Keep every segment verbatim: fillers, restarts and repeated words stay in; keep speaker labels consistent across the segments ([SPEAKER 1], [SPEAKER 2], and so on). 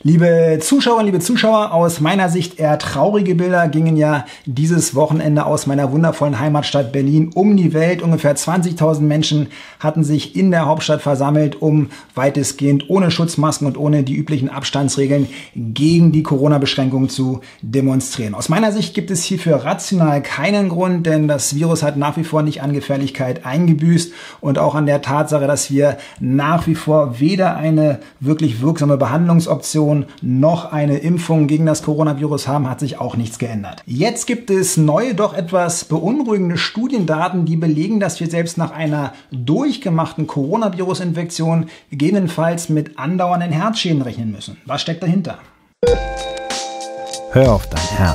[SPEAKER 1] Liebe Zuschauerinnen, liebe Zuschauer, aus meiner Sicht eher traurige Bilder gingen ja dieses Wochenende aus meiner wundervollen Heimatstadt Berlin um die Welt. Ungefähr zwanzigtausend Menschen hatten sich in der Hauptstadt versammelt, um weitestgehend ohne Schutzmasken und ohne die üblichen Abstandsregeln gegen die Corona-Beschränkungen zu demonstrieren. Aus meiner Sicht gibt es hierfür rational keinen Grund, denn das Virus hat nach wie vor nicht an Gefährlichkeit eingebüßt und auch an der Tatsache, dass wir nach wie vor weder eine wirklich wirksame Behandlungsoption noch eine Impfung gegen das Coronavirus haben, hat sich auch nichts geändert. Jetzt gibt es neue, doch etwas beunruhigende Studiendaten, die belegen, dass wir selbst nach einer durchgemachten Coronavirus-Infektion gegebenenfalls mit andauernden Herzschäden rechnen müssen. Was steckt dahinter?
[SPEAKER 2] Hör auf dein Herz.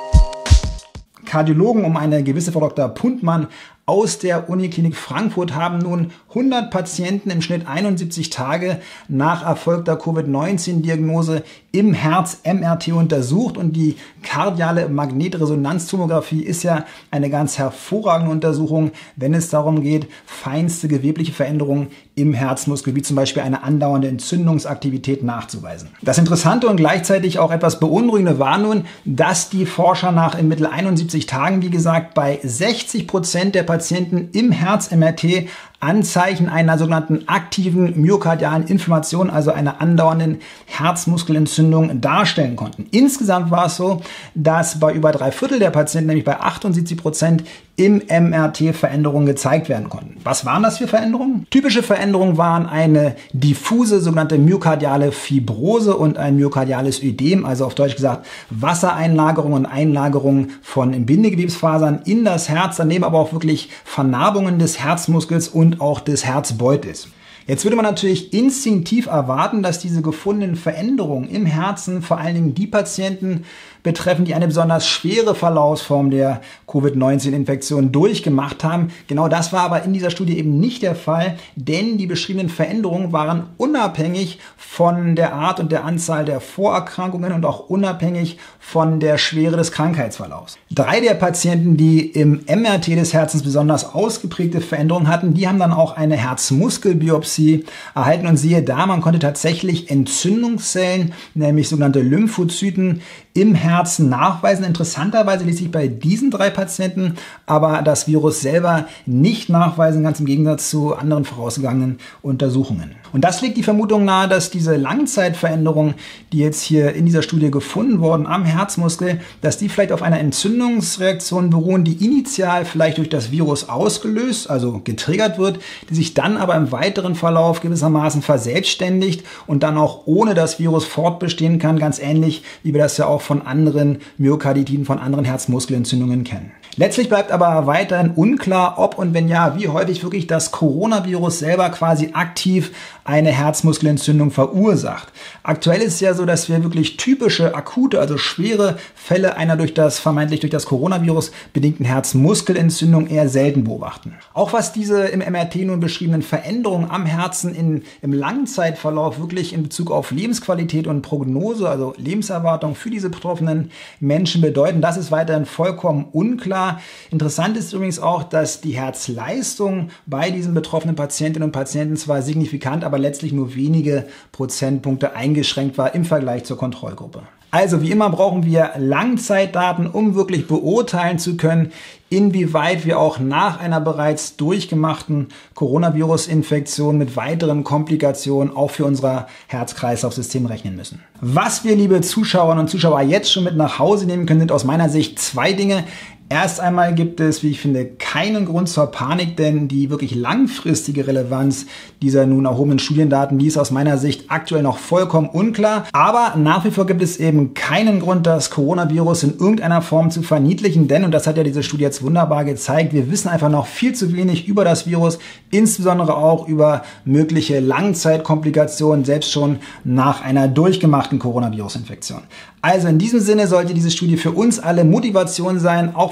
[SPEAKER 1] Kardiologen um eine gewisse Frau Doktor Puntmann aus der Uniklinik Frankfurt haben nun hundert Patienten im Schnitt einundsiebzig Tage nach erfolgter Covid neunzehn Diagnose im Herz M R T untersucht, und die kardiale Magnetresonanztomographie ist ja eine ganz hervorragende Untersuchung, wenn es darum geht, feinste gewebliche Veränderungen im Herzmuskel, wie zum Beispiel eine andauernde Entzündungsaktivität, nachzuweisen. Das Interessante und gleichzeitig auch etwas Beunruhigende war nun, dass die Forscher nach im Mittel einundsiebzig Tagen, wie gesagt, bei sechzig Prozent der Patienten im Herz-M R T Anzeichen einer sogenannten aktiven myokardialen Inflammation, also einer andauernden Herzmuskelentzündung, darstellen konnten. Insgesamt war es so, dass bei über drei Viertel der Patienten, nämlich bei achtundsiebzig Prozent, im M R T Veränderungen gezeigt werden konnten. Was waren das für Veränderungen? Typische Veränderungen waren eine diffuse sogenannte myokardiale Fibrose und ein myokardiales Ödem, also auf Deutsch gesagt Wassereinlagerung und Einlagerung von Bindegewebsfasern in das Herz, daneben aber auch wirklich Vernarbungen des Herzmuskels und auch des Herzbeutels. Jetzt würde man natürlich instinktiv erwarten, dass diese gefundenen Veränderungen im Herzen vor allen Dingen die Patienten betreffen, die eine besonders schwere Verlaufsform der Covid neunzehn Infektion durchgemacht haben. Genau das war aber in dieser Studie eben nicht der Fall, denn die beschriebenen Veränderungen waren unabhängig von der Art und der Anzahl der Vorerkrankungen und auch unabhängig von der Schwere des Krankheitsverlaufs. Drei der Patienten, die im M R T des Herzens besonders ausgeprägte Veränderungen hatten, die haben dann auch eine Herzmuskelbiopsie erhalten, und siehe da, man konnte tatsächlich Entzündungszellen, nämlich sogenannte Lymphozyten, im Herzen nachweisen. Interessanterweise ließ sich bei diesen drei Patienten aber das Virus selber nicht nachweisen, ganz im Gegensatz zu anderen vorausgegangenen Untersuchungen. Und das legt die Vermutung nahe, dass diese Langzeitveränderungen, die jetzt hier in dieser Studie gefunden wurden am Herzmuskel, dass die vielleicht auf einer Entzündungsreaktion beruhen, die initial vielleicht durch das Virus ausgelöst, also getriggert wird, die sich dann aber im weiteren Verlauf gewissermaßen verselbstständigt und dann auch ohne das Virus fortbestehen kann, ganz ähnlich wie wir das ja auch von anderen Myokarditiden, von anderen Herzmuskelentzündungen kennen. Letztlich bleibt aber weiterhin unklar, ob und wenn ja, wie häufig wirklich das Coronavirus selber quasi aktiv eine Herzmuskelentzündung verursacht. Aktuell ist es ja so, dass wir wirklich typische, akute, also schwere Fälle einer durch das vermeintlich durch das Coronavirus bedingten Herzmuskelentzündung eher selten beobachten. Auch was diese im M R T nun beschriebenen Veränderungen am Herzen in, im Langzeitverlauf wirklich in Bezug auf Lebensqualität und Prognose, also Lebenserwartung für diese betroffenen Menschen bedeuten, das ist weiterhin vollkommen unklar. Interessant ist übrigens auch, dass die Herzleistung bei diesen betroffenen Patientinnen und Patienten zwar signifikant, aber letztlich nur wenige Prozentpunkte eingeschränkt war im Vergleich zur Kontrollgruppe. Also wie immer brauchen wir Langzeitdaten, um wirklich beurteilen zu können, inwieweit wir auch nach einer bereits durchgemachten Coronavirus-Infektion mit weiteren Komplikationen auch für unser Herz-Kreislauf-System rechnen müssen. Was wir, liebe Zuschauerinnen und Zuschauer, jetzt schon mit nach Hause nehmen können, sind aus meiner Sicht zwei Dinge. Erst einmal gibt es, wie ich finde, keinen Grund zur Panik, denn die wirklich langfristige Relevanz dieser nun erhobenen Studiendaten, die ist aus meiner Sicht aktuell noch vollkommen unklar. Aber nach wie vor gibt es eben keinen Grund, das Coronavirus in irgendeiner Form zu verniedlichen, denn, und das hat ja diese Studie jetzt wunderbar gezeigt, wir wissen einfach noch viel zu wenig über das Virus, insbesondere auch über mögliche Langzeitkomplikationen, selbst schon nach einer durchgemachten Coronavirus-Infektion. Also in diesem Sinne sollte diese Studie für uns alle Motivation sein, auch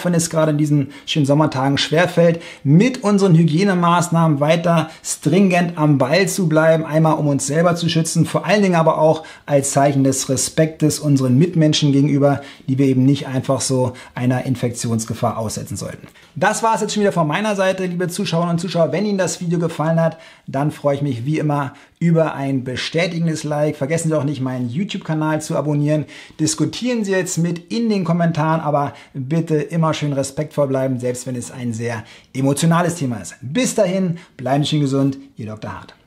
[SPEAKER 1] auch wenn es gerade in diesen schönen Sommertagen schwerfällt, mit unseren Hygienemaßnahmen weiter stringent am Ball zu bleiben, einmal um uns selber zu schützen, vor allen Dingen aber auch als Zeichen des Respektes unseren Mitmenschen gegenüber, die wir eben nicht einfach so einer Infektionsgefahr aussetzen sollten. Das war es jetzt schon wieder von meiner Seite, liebe Zuschauerinnen und Zuschauer. Wenn Ihnen das Video gefallen hat, dann freue ich mich wie immer über ein bestätigendes Like. Vergessen Sie auch nicht, meinen YouTube-Kanal zu abonnieren. Diskutieren Sie jetzt mit in den Kommentaren, aber bitte immer schön respektvoll bleiben, selbst wenn es ein sehr emotionales Thema ist. Bis dahin, bleiben Sie schön gesund, Ihr Doktor Hart.